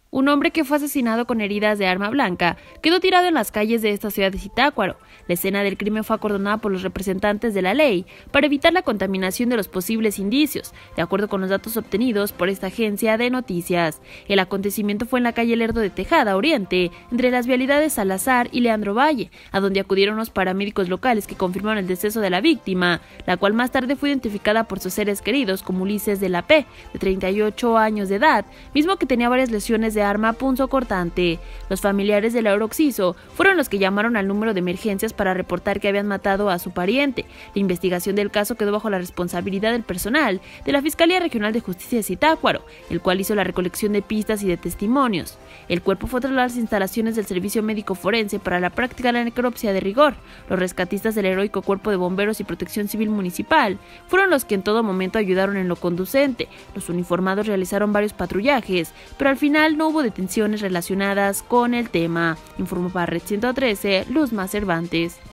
Un hombre que fue asesinado con heridas de arma blanca quedó tirado en las calles de esta ciudad de Zitácuaro. La escena del crimen fue acordonada por los representantes de la ley para evitar la contaminación de los posibles indicios, de acuerdo con los datos obtenidos por esta agencia de noticias. El acontecimiento fue en la calle Lerdo de Tejada, Oriente, entre las vialidades Salazar y Leandro Valle, a donde acudieron los paramédicos locales que confirmaron el deceso de la víctima, la cual más tarde fue identificada por sus seres queridos como Ulises de la P, de 38 años de edad, mismo que tenía varias lesiones de arma punzocortante. Los familiares del occiso fueron los que llamaron al número de emergencias para reportar que habían matado a su pariente. La investigación del caso quedó bajo la responsabilidad del personal de la Fiscalía Regional de Justicia de Zitácuaro, el cual hizo la recolección de pistas y de testimonios. El cuerpo fue trasladado a las instalaciones del Servicio Médico Forense para la práctica de la necropsia de rigor. Los rescatistas del heroico Cuerpo de Bomberos y Protección Civil Municipal fueron los que en todo momento ayudaron en lo conducente. Los uniformados realizaron varios patrullajes, pero al final no hubo detenciones relacionadas con el tema, informó para Red 113 Luzma Cervantes.